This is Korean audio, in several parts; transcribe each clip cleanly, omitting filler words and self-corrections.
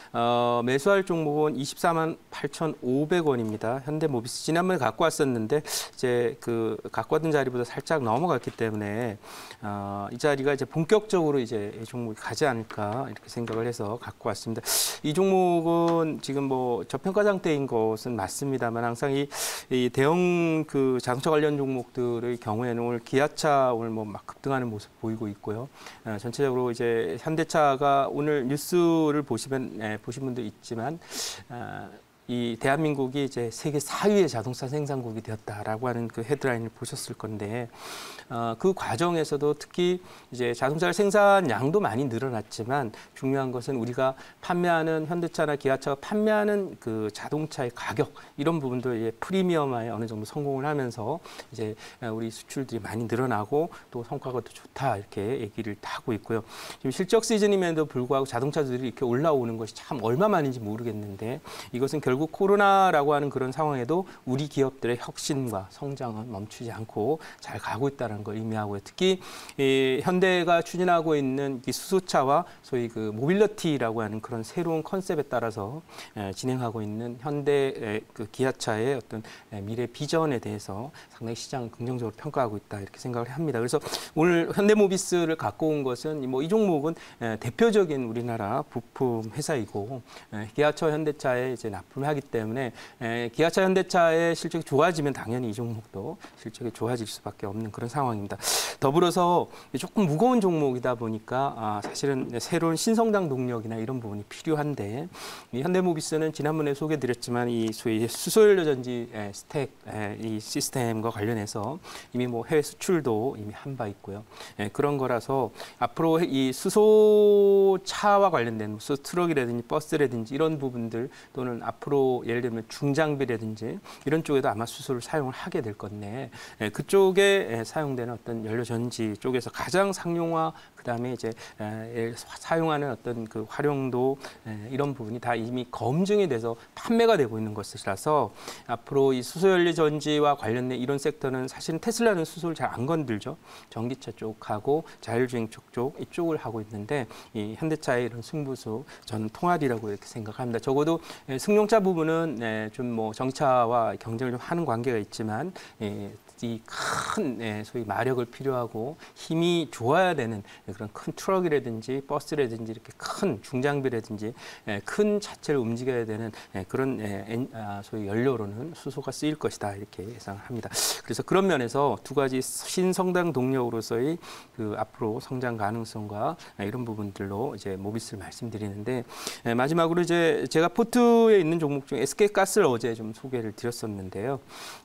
매수할 종목은 24만 8,500원입니다. 현대모비스 지난번에 갖고 왔었는데 이제 그 갖고 왔던 자리보다 살짝 넘어갔기 때문에 이 자리가 이제 본격적으로 이제 이 종목이 가지 않을까 이렇게 생각을 해서 갖고 왔습니다. 이 종목은 지금 뭐 저평가 상태인 것은 맞습니다만 항상 이 대형 그 자동차 관련 종목들의 경우에는 오늘 기아차 오늘 뭐 막 급등하는 모습 보이고 있고요. 전체적으로 이제 현대차가 오늘 뉴스를 보시면 보신 분도 있지만 이 대한민국이 이제 세계 4위의 자동차 생산국이 되었다라고 하는 그 헤드라인을 보셨을 건데 그 과정에서도 특히 이제 자동차 생산량도 많이 늘어났지만 중요한 것은 우리가 판매하는 현대차나 기아차가 판매하는 그 자동차의 가격 이런 부분도 프리미엄화에 어느 정도 성공을 하면서 이제 우리 수출들이 많이 늘어나고 또 성과가 더 좋다 이렇게 얘기를 하고 있고요. 지금 실적 시즌임에도 불구하고 자동차들이 이렇게 올라오는 것이 참 얼마만인지 모르겠는데 이것은 결국 코로나라고 하는 그런 상황에도 우리 기업들의 혁신과 성장은 멈추지 않고 잘 가고 있다는 걸 의미하고요. 특히 현대가 추진하고 있는 이 수소차와 소위 그 모빌리티라고 하는 그런 새로운 컨셉에 따라서 진행하고 있는 현대 그 기아차의 어떤 미래 비전에 대해서 상당히 시장 긍정적으로 평가하고 있다 이렇게 생각을 합니다. 그래서 오늘 현대모비스를 갖고 온 것은 뭐 이 종목은 대표적인 우리나라 부품 회사이고 기아차 현대차에 이제 납품을 하기 때문에 기아차 현대차의 실적이 좋아지면 당연히 이 종목도 실적이 좋아질 수밖에 없는 그런 상황입니다. 더불어서 조금 무거운 종목이다 보니까 사실은 새로운 신성장 동력이나 이런 부분이 필요한데 이 현대모비스는 지난번에 소개드렸지만 이 소위 수소연료 전지 스택 이 시스템과 관련해서 이미 뭐 해외 수출도 이미 한 바 있고요. 그런 거라서 앞으로 이 수소차와 관련된 수소 트럭이라든지 버스라든지 이런 부분들 또는 앞으로 예를 들면 중장비라든지 이런 쪽에도 아마 수소를 사용을 하게 될 건데 그쪽에 사용되는 어떤 연료 전지 쪽에서 가장 상용화 그다음에 이제 사용하는 어떤 그 활용도 이런 부분이 다 이미 검증이 돼서 판매가 되고 있는 것이라서 앞으로 이 수소연료 전지와 관련된 이런 섹터는 사실은 테슬라는 수소를 잘 안 건들죠. 전기차 쪽하고 자율주행 쪽 이쪽을 하고 있는데 이 현대차의 이런 승부수 저는 통할이라고 이렇게 생각합니다. 적어도 승용차 부분은 좀 뭐 전기차와 경쟁을 좀 하는 관계가 있지만 이 큰 소위 마력을 필요하고 힘이 좋아야 되는 그런 큰 트럭이라든지 버스라든지 이렇게 큰 중장비라든지 큰 자체를 움직여야 되는 그런 소위 연료로는 수소가 쓰일 것이다 이렇게 예상을 합니다. 그래서 그런 면에서 두 가지 신성장 동력으로서의 그 앞으로 성장 가능성과 이런 부분들로 이제 모비스를 말씀드리는데 마지막으로 이제 제가 포트에 있는 종목 중에 SK가스를 어제 좀 소개를 드렸었는데요.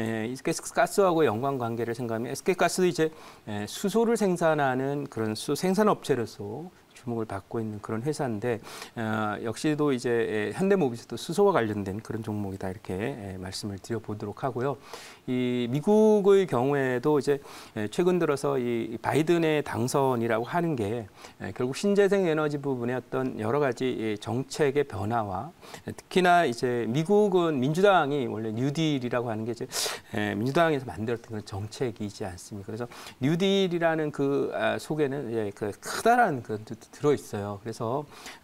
SK가스하고 관계를 생각하면 SK가스도 이제 수소를 생산하는 그런 수소 생산업체로서 주목을 받고 있는 그런 회사인데 역시도 이제 현대모비스도 수소와 관련된 그런 종목이다 이렇게 말씀을 드려보도록 하고요. 이 미국의 경우에도 이제 최근 들어서 이 바이든의 당선이라고 하는 게 결국 신재생 에너지 부분의 어떤 여러 가지 정책의 변화와 특히나 이제 미국은 민주당이 원래 뉴딜이라고 하는 게 이제 민주당에서 만들었던 그런 정책이지 않습니까? 그래서 뉴딜이라는 그 속에는 그 크다라는 그 들어 있어요. 그래서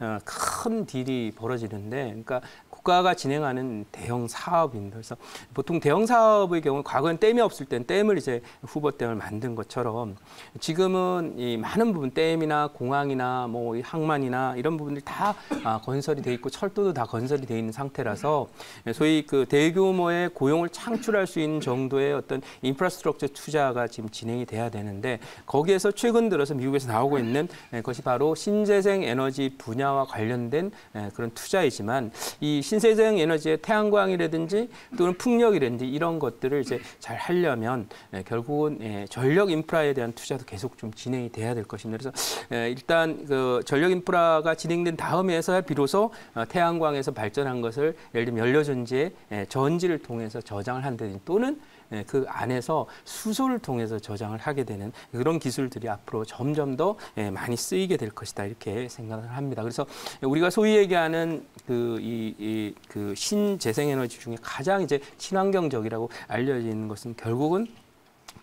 큰 딜이 벌어지는데, 그러니까 국가가 진행하는 대형 사업입니다. 그래서 보통 대형 사업의 경우 과거엔 댐이 없을 땐 댐을 이제 후보댐을 만든 것처럼 지금은 이 많은 부분 댐이나 공항이나 뭐 항만이나 이런 부분들이 다 건설이 돼 있고 철도도 다 건설이 돼 있는 상태라서 소위 그 대규모의 고용을 창출할 수 있는 정도의 어떤 인프라스트럭처 투자가 지금 진행이 돼야 되는데 거기에서 최근 들어서 미국에서 나오고 있는 것이 바로 신재생 에너지 분야와 관련된 그런 투자이지만 이 신재생 에너지의 태양광이라든지 또는 풍력이라든지 이런 것들을 이제 잘 하려면 결국은 전력 인프라에 대한 투자도 계속 좀 진행이 돼야 될 것입니다. 그래서 일단 그 전력 인프라가 진행된 다음에서야 비로소 태양광에서 발전한 것을 예를 들면 연료전지의 전지를 통해서 저장을 한다든지 또는 그 안에서 수소를 통해서 저장을 하게 되는 그런 기술들이 앞으로 점점 더 많이 쓰이게 될 것이다 이렇게 생각을 합니다. 그래서 우리가 소위 얘기하는 그 신재생에너지 중에 가장 이제 친환경적이라고 알려져 있는 것은 결국은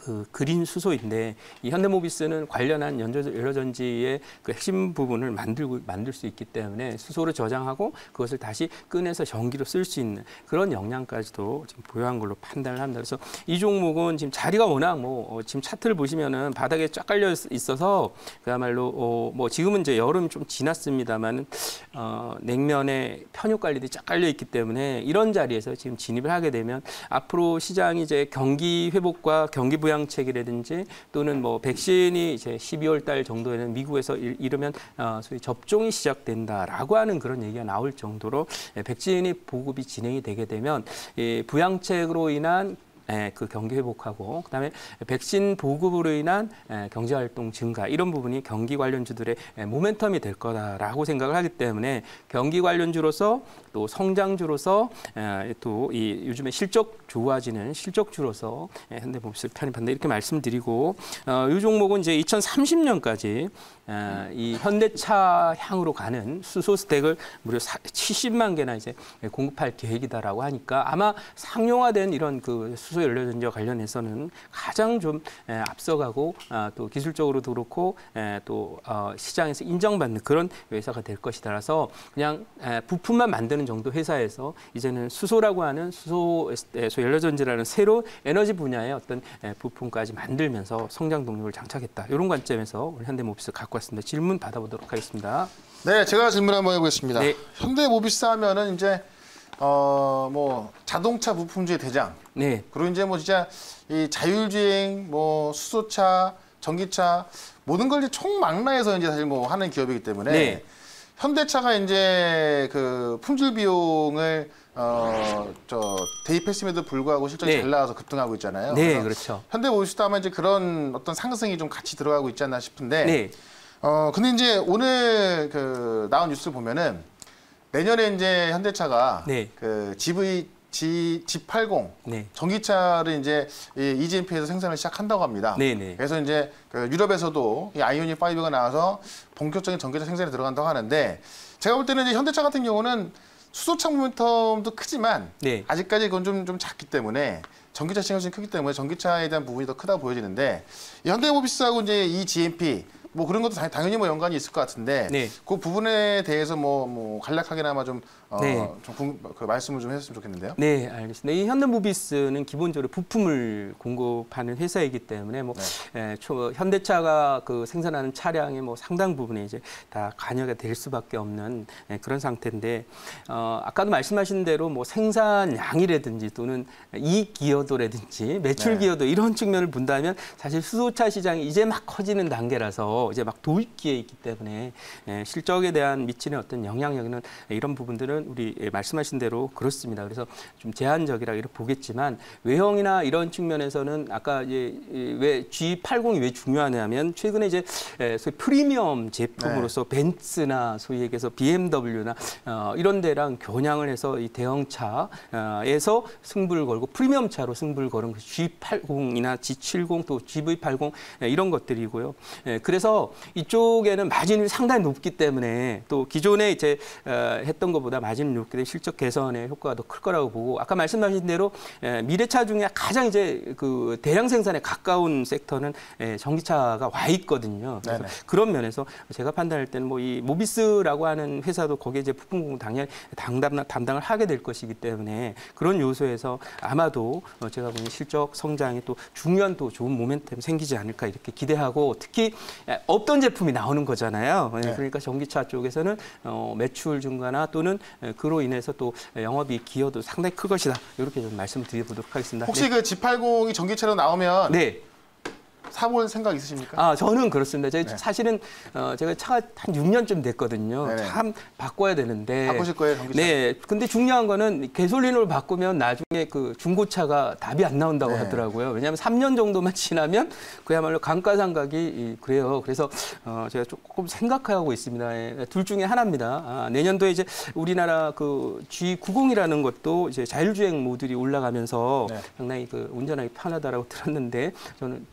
그 그린 수소인데 이 현대모비스는 관련한 연료전지의 그 핵심 부분을 만들 수 있기 때문에 수소를 저장하고 그것을 다시 꺼내서 전기로 쓸 수 있는 그런 역량까지도 지금 보유한 걸로 판단을 합니다. 그래서 이 종목은 지금 자리가 워낙 지금 차트를 보시면은 바닥에 쫙 깔려 있어서 그야말로 뭐 지금은 이제 여름 좀 지났습니다만 냉면에 편육 관리들이 쫙 깔려 있기 때문에 이런 자리에서 지금 진입을 하게 되면 앞으로 시장이 이제 경기 회복과 경기 부양책이라든지 또는 뭐 백신이 이제 12월 달 정도에는 미국에서 이르면 소위 접종이 시작된다라고 하는 그런 얘기가 나올 정도로 백신이 보급이 진행이 되게 되면 이 부양책으로 인한 그 경기 회복하고 그다음에 백신 보급으로 인한 경제 활동 증가 이런 부분이 경기 관련주들의 모멘텀이 될 거다라고 생각을 하기 때문에 경기 관련주로서 또 성장주로서 또 이 요즘에 실적 좋아지는 실적주로서 현대모비스를 편입한다 이렇게 말씀드리고 이 종목은 이제 2030년까지 이 현대차 향으로 가는 수소 스택을 무려 70만 개나 이제 공급할 계획이다라고 하니까 아마 상용화된 이런 그 수소 연료전지와 관련해서는 가장 좀 앞서가고 또 기술적으로도 그렇고 또 시장에서 인정받는 그런 회사가 될 것이다라서 그냥 부품만 만드는 정도 회사에서 이제는 수소라고 하는 수소 연료전지라는 새로운 에너지 분야의 어떤 부품까지 만들면서 성장 동력을 장착했다. 이런 관점에서 우리 현대모비스 갖고 왔습니다. 질문 받아보도록 하겠습니다. 네, 제가 질문 한번 해보겠습니다. 네. 현대모비스 하면은 이제 뭐 자동차 부품주의 대장. 네. 그리고 이제 뭐 진짜 이 자율주행, 뭐 수소차, 전기차 모든 걸 이제 총망라해서 이제 사실 뭐 하는 기업이기 때문에 네. 현대차가 이제 그 품질 비용을 대입했음에도 불구하고 실적이 네. 잘 나와서 급등하고 있잖아요. 네, 그렇죠. 현대모비스도 아마 이제 그런 어떤 상승이 좀 같이 들어가고 있지 않나 싶은데. 네. 근데 이제 오늘 그 나온 뉴스를 보면은 내년에 이제 현대차가 네. 그 G80 네. 전기차를 이제 EGMP에서 생산을 시작한다고 합니다. 네네. 그래서 이제 그 유럽에서도 이 아이오닉 5가 나와서 본격적인 전기차 생산에 들어간다고 하는데 제가 볼 때는 이제 현대차 같은 경우는 수소차 모멘텀도 크지만 네. 아직까지 그건 좀 작기 때문에 전기차 시장이 크기 때문에 전기차에 대한 부분이 더 크다고 보여지는데 이 현대모비스하고 이제 이 GMP 뭐 그런 것도 당연히 뭐 연관이 있을 것 같은데 네. 그 부분에 대해서 뭐 간략하게나마 좀 네. 그 말씀을 좀 해줬으면 좋겠는데요. 네, 알겠습니다. 이 현대모비스는 기본적으로 부품을 공급하는 회사이기 때문에 뭐 현대차가 그 생산하는 차량의 뭐 상당 부분에 이제 다 관여가 될 수밖에 없는 그런 상태인데 아까도 말씀하신 대로 뭐 생산량이라든지 또는 이익 기여도라든지 매출 기여도 이런 측면을 본다면 사실 수소차 시장이 이제 막 커지는 단계라서 이제 막 도입기에 있기 때문에 실적에 대한 미치는 어떤 영향력은 이런 부분들은 우리 말씀하신 대로 그렇습니다. 그래서 좀 제한적이라 이렇게 보겠지만 외형이나 이런 측면에서는 아까 이제 왜 G80이 왜 중요하냐면 최근에 이제 소위 프리미엄 제품으로서 벤츠나 소위 얘기해서 BMW나 이런 데랑 겨냥을 해서 이 대형차에서 승부를 걸고 프리미엄 차로 승부를 걸은 G80이나 G70 또 GV80 이런 것들이고요. 그래서 이쪽에는 마진이 상당히 높기 때문에 또 기존에 이제 했던 것보다 마진이 높기 때문에 실적 개선의 효과가 더 클 거라고 보고 아까 말씀하신 대로 미래차 중에 가장 이제 그 대량 생산에 가까운 섹터는 전기차가 와 있거든요. 그래서 그런 면에서 제가 판단할 때는 뭐 이 모비스라고 하는 회사도 거기에 이제 부품 공급 당연히 담당을 하게 될 것이기 때문에 그런 요소에서 아마도 제가 보는 실적 성장이 또 중요한 또 좋은 모멘텀 생기지 않을까 이렇게 기대하고 특히 없던 제품이 나오는 거잖아요. 그러니까 전기차 쪽에서는 매출 증가나 또는 그로 인해서 또 영업이익 기여도 상당히 클 것이다. 이렇게 좀 말씀드려보도록 하겠습니다. 혹시 그 G80이 전기차로 나오면 네. 사볼 생각 있으십니까? 저는 그렇습니다. 사실은 제가 차가 한 6년쯤 됐거든요. 네네. 참 바꿔야 되는데. 바꾸실 거예요, 전기차? 네. 근데 중요한 거는 가솔린으로 바꾸면 나중에 그 중고차가 답이 안 나온다고 하더라고요. 왜냐하면 3년 정도만 지나면 그야말로 감가상각이 그래요. 그래서 제가 조금 생각하고 있습니다. 둘 중에 하나입니다. 내년도에 이제 우리나라 그 G90이라는 것도 이제 자율주행 모듈이 올라가면서 상당히 그 운전하기 편하다라고 들었는데 저는 충분히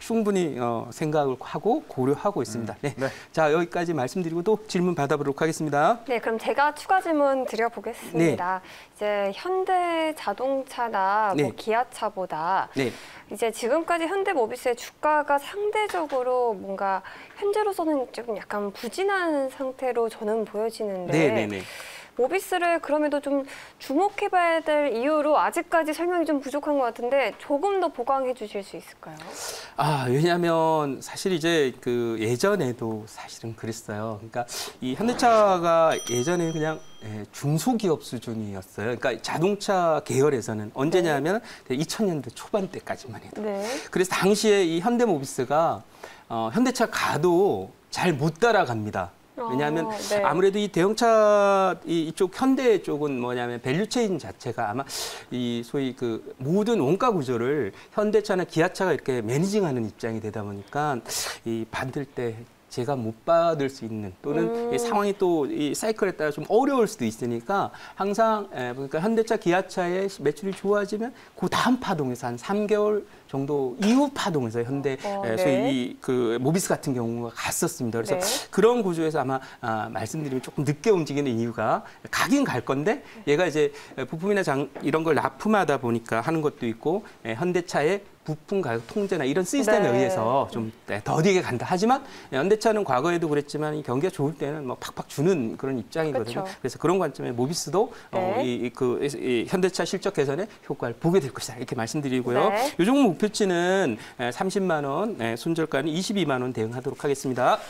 충분히 생각을 하고 고려하고 있습니다. 네. 네. 자, 여기까지 말씀드리고 또 질문 받아보도록 하겠습니다. 네, 그럼 제가 추가 질문 드려보겠습니다. 이제 현대 자동차나 뭐 네. 기아차보다 네. 이제 지금까지 현대모비스의 주가가 상대적으로 뭔가 현재로서는 조금 약간 부진한 상태로 저는 보여지는데 네네네. 모비스를 그럼에도 좀 주목해봐야 될 이유로 아직까지 설명이 좀 부족한 것 같은데 조금 더 보강해 주실 수 있을까요? 왜냐하면 사실 이제 그 예전에도 사실은 그랬어요. 그러니까 이 현대차가 예전에 그냥 중소기업 수준이었어요. 그러니까 자동차 계열에서는 언제냐면 2000년대 초반 때까지만 해도. 네. 그래서 당시에 이 현대모비스가 현대차 가도 잘 못 따라갑니다. 왜냐하면 네. 아무래도 이 대형차 이쪽 현대 쪽은 뭐냐면 밸류체인 자체가 아마 이 소위 그 모든 원가 구조를 현대차나 기아차가 이렇게 매니징하는 입장이 되다 보니까 이 받을 때 제가 못 받을 수 있는 또는 이 상황이 또 이 사이클에 따라 좀 어려울 수도 있으니까 항상 그러니까 현대차, 기아차의 매출이 좋아지면 그 다음 파동에서 한 3개월 정도 이후 파동에서 현대 네. 소위 이 그 모비스 같은 경우가 갔었습니다. 그래서 네. 그런 구조에서 아마 말씀드리면 조금 늦게 움직이는 이유가 가긴 갈 건데 얘가 이제 부품이나 이런 걸 납품하다 보니까 하는 것도 있고 현대차의 부품 가격 통제나 이런 시스템에 네. 의해서 좀 더디게 간다. 하지만 현대차는 과거에도 그랬지만 이 경기가 좋을 때는 뭐 팍팍 주는 그런 입장이거든요. 그쵸. 그래서 그런 관점에 모비스도 네. 이 현대차 실적 개선에 효과를 보게 될 것이다. 이렇게 말씀드리고요. 네. 요 종목 목표치는 30만 원, 손절가는 22만 원 대응하도록 하겠습니다.